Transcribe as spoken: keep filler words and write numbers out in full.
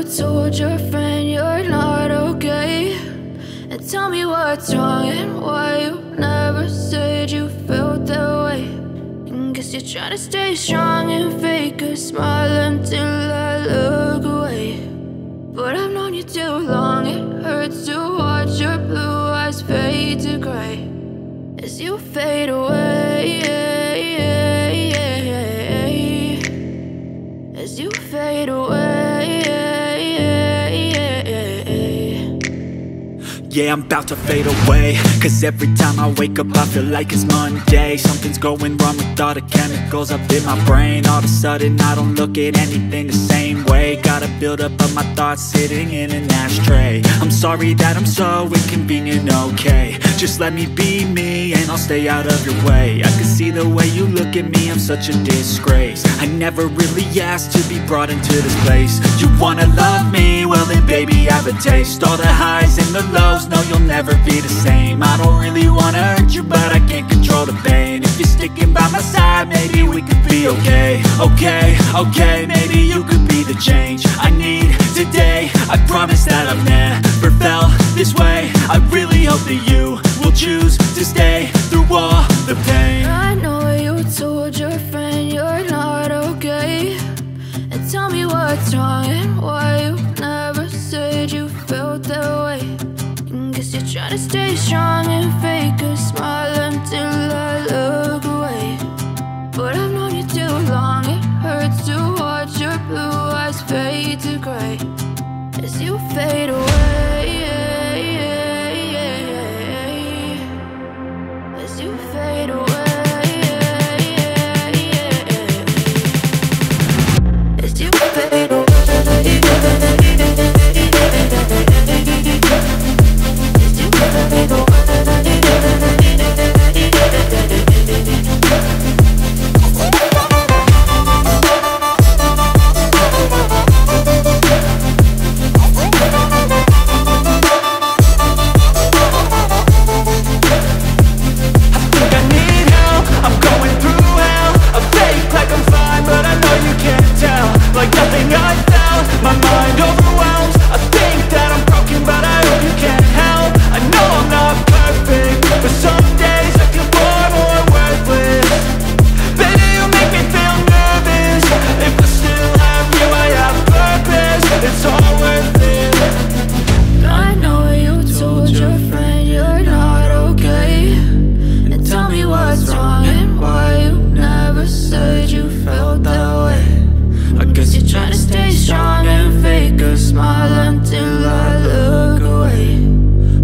told your friend you're not okay, and tell me what's wrong and why you never said you felt that way. And guess you're trying to stay strong and fake a smile until I look away. But I've known you too long, it hurts to watch your blue eyes fade to gray as you fade away, as you fade away. Yeah, I'm about to fade away, cause every time I wake up I feel like it's Monday. Something's going wrong with all the chemicals up in my brain. All of a sudden I don't look at anything the same way. Gotta build up of my thoughts sitting in an ashtray. I'm sorry that I'm so inconvenient, okay. Just let me be me and I'll stay out of your way. I can see the way you look at me, I'm such a disgrace. I never really asked to be brought into this place. You wanna love me? Well then baby, have a taste. All the highs and the lows, no, you'll never be the same. I don't really wanna hurt you, but I can't control the pain. If you're sticking by my side, maybe we could be okay. Okay, okay, maybe you could be the change I need today. I promise that I've never felt this way. I really hope that you will choose to stay through all the pain. I know you told your friend you're not okay, and tell me what's wrong and why you never said you felt that way. Guess you're trying to stay strong and fake a smile until I look away. But I've known you too long, it hurts to watch your blue eyes fade to gray as you fade